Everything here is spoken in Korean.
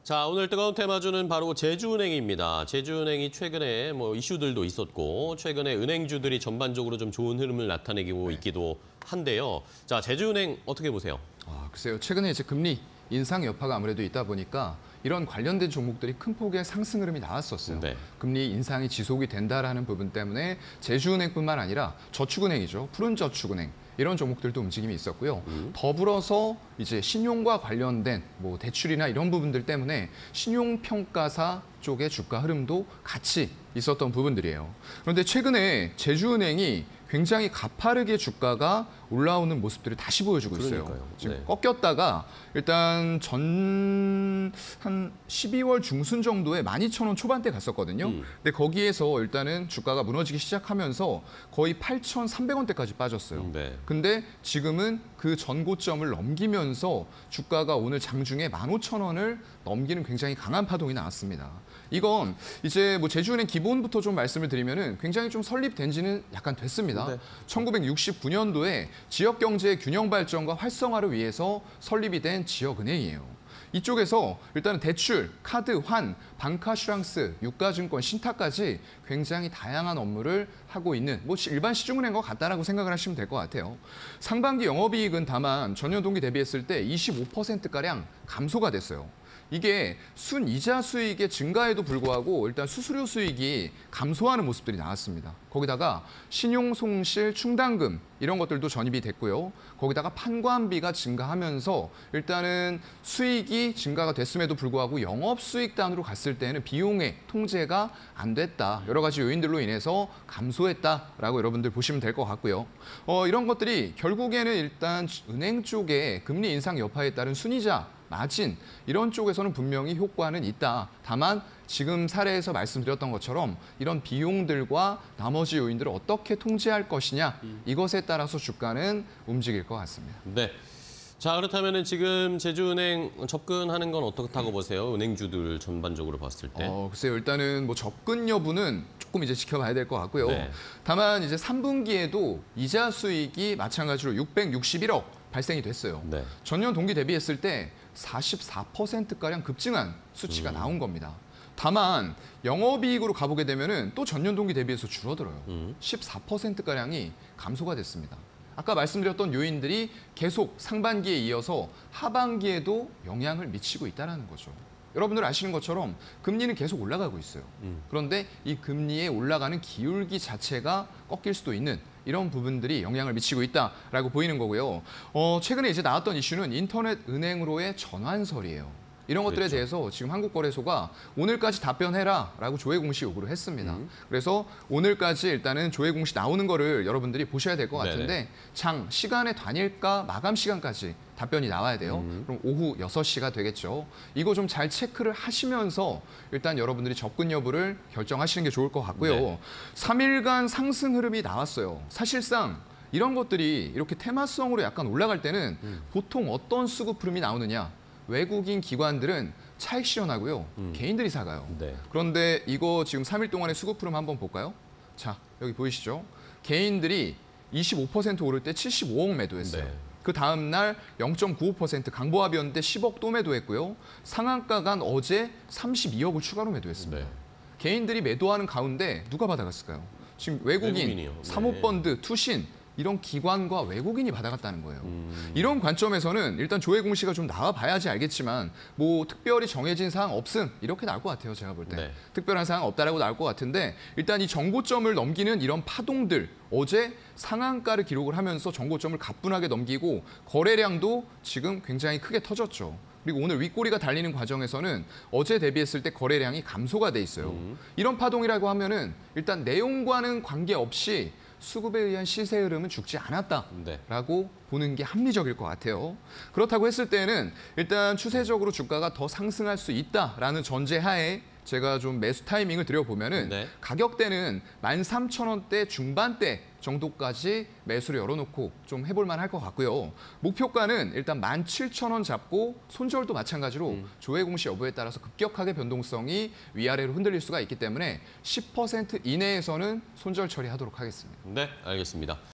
자, 오늘 뜨거운 테마주는 바로 제주은행입니다. 제주은행이 최근에 이슈들도 있었고 최근에 은행주들이 전반적으로 좀 좋은 흐름을 나타내고 있기도 한데요. 자, 제주은행 어떻게 보세요? 글쎄요. 최근에 이제 금리 인상 여파가 아무래도 있다 보니까 이런 관련된 종목들이 큰 폭의 상승 흐름이 나왔었어요. 네. 금리 인상이 지속이 된다라는 부분 때문에 제주은행뿐만 아니라 저축은행이죠. 푸른저축은행 이런 종목들도 움직임이 있었고요. 더불어서 이제 신용과 관련된 대출이나 이런 부분들 때문에 신용평가사 쪽의 주가 흐름도 같이 있었던 부분들이에요. 그런데 최근에 제주은행이 굉장히 가파르게 주가가 올라오는 모습들을 다시 보여주고 있어요. 그러니까요. 지금 네. 꺾였다가 일단 한 12월 중순 정도에 12,000원 초반대 갔었거든요. 근데 거기에서 일단은 주가가 무너지기 시작하면서 거의 8,300원대까지 빠졌어요. 네. 근데 지금은 그 전고점을 넘기면서 주가가 오늘 장중에 15,000원을 넘기는 굉장히 강한 파동이 나왔습니다. 이건 이제 제주은행 기본부터 좀 말씀을 드리면은 굉장히 좀 설립된 지는 약간 됐습니다. 네. 1969년도에 지역 경제의 균형 발전과 활성화를 위해서 설립이 된 지역은행이에요. 이쪽에서 일단은 대출, 카드, 환, 방카슈랑스, 유가증권, 신탁까지 굉장히 다양한 업무를 하고 있는 일반 시중은행과 같다라고 생각을 하시면 될 것 같아요. 상반기 영업이익은 다만 전년 동기 대비했을 때 25%가량 감소가 됐어요. 이게 순이자 수익의 증가에도 불구하고 일단 수수료 수익이 감소하는 모습들이 나왔습니다. 거기다가 신용손실 충당금 이런 것들도 전입이 됐고요. 거기다가 판관비가 증가하면서 일단은 수익이 증가가 됐음에도 불구하고 영업수익단으로 갔을 때는 비용의 통제가 안 됐다. 여러 가지 요인들로 인해서 감소했다라고 여러분들 보시면 될 것 같고요. 이런 것들이 결국에는 일단 은행 쪽에 금리 인상 여파에 따른 순이자 마진 이런 쪽에서는 분명히 효과는 있다. 다만 지금 사례에서 말씀드렸던 것처럼 이런 비용들과 나머지 요인들을 어떻게 통제할 것이냐 이것에 따라서 주가는 움직일 것 같습니다. 네. 자, 그렇다면 지금 제주은행 접근하는 건 어떻다고 보세요? 은행주들 전반적으로 봤을 때. 글쎄요. 일단은 접근 여부는 조금 이제 지켜봐야 될 것 같고요. 네. 다만 이제 3분기에도 이자 수익이 마찬가지로 661억 발생이 됐어요. 네. 전년 동기 대비했을 때 44%가량 급증한 수치가 나온 겁니다. 다만 영업이익으로 가보게 되면은 또 전년 동기 대비해서 줄어들어요. 14%가량이 감소가 됐습니다. 아까 말씀드렸던 요인들이 계속 상반기에 이어서 하반기에도 영향을 미치고 있다는 거죠. 여러분들 아시는 것처럼 금리는 계속 올라가고 있어요. 그런데 이 금리에 올라가는 기울기 자체가 꺾일 수도 있는 이런 부분들이 영향을 미치고 있다라고 보이는 거고요. 최근에 이제 나왔던 이슈는 인터넷 은행으로의 전환설이에요. 이런 것들에 그렇죠. 대해서 지금 한국거래소가 오늘까지 답변해라라고 조회 공시 요구를 했습니다. 그래서 오늘까지 일단은 조회 공시 나오는 거를 여러분들이 보셔야 될 것 같은데 시간의 단일가 마감 시간까지 답변이 나와야 돼요. 그럼 오후 6시가 되겠죠. 이거 좀 잘 체크를 하시면서 일단 여러분들이 접근 여부를 결정하시는 게 좋을 것 같고요. 네. 3일간 상승 흐름이 나왔어요. 사실상 이런 것들이 이렇게 테마성으로 약간 올라갈 때는 보통 어떤 수급 흐름이 나오느냐. 외국인 기관들은 차익 실현하고요. 개인들이 사가요. 네. 그런데 이거 지금 3일 동안의 수급 흐름 한번 볼까요? 자, 여기 보이시죠? 개인들이 25% 오를 때 75억 매도했어요. 네. 그 다음 날 0.95% 강보합이었는데 10억 또 매도했고요. 상한가가 어제 32억을 추가로 매도했습니다. 네. 개인들이 매도하는 가운데 누가 받아갔을까요? 지금 외국인, 외국인이요. 네. 사모펀드, 투신 이런 기관과 외국인이 받아갔다는 거예요. 이런 관점에서는 일단 조회 공시가 좀 나와봐야지 알겠지만 특별히 정해진 사항 없음 이렇게 나올 것 같아요. 제가 볼 때. 네. 특별한 사항 없다라고 나올 것 같은데 일단 이 정고점을 넘기는 이런 파동들 어제 상한가를 기록을 하면서 정고점을 가뿐하게 넘기고 거래량도 지금 굉장히 크게 터졌죠. 그리고 오늘 윗꼬리가 달리는 과정에서는 어제 대비했을 때 거래량이 감소가 돼 있어요. 이런 파동이라고 하면은 일단 내용과는 관계없이 수급에 의한 시세 흐름은 죽지 않았다라고 보는 게 합리적일 것 같아요. 그렇다고 했을 때는 일단 추세적으로 주가가 더 상승할 수 있다라는 전제하에 제가 좀 매수 타이밍을 드려보면은 가격대는 13,000원대 중반대 정도까지 매수를 열어놓고 좀 해볼 만할 것 같고요. 목표가는 일단 17,000원 잡고 손절도 마찬가지로 조회 공시 여부에 따라서 급격하게 변동성이 위아래로 흔들릴 수가 있기 때문에 10% 이내에서는 손절 처리하도록 하겠습니다. 네, 알겠습니다.